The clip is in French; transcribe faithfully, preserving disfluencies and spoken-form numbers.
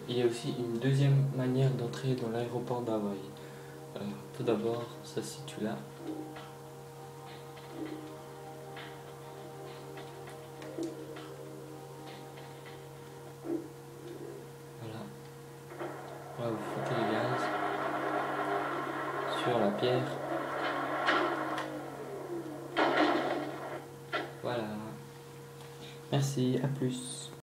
il y a aussi une deuxième manière d'entrer dans l'aéroport d'Hawaï. Alors, tout d'abord, ça se situe là. Voilà. Là, vous foutez les gaz sur la pierre. Voilà. Merci, à plus.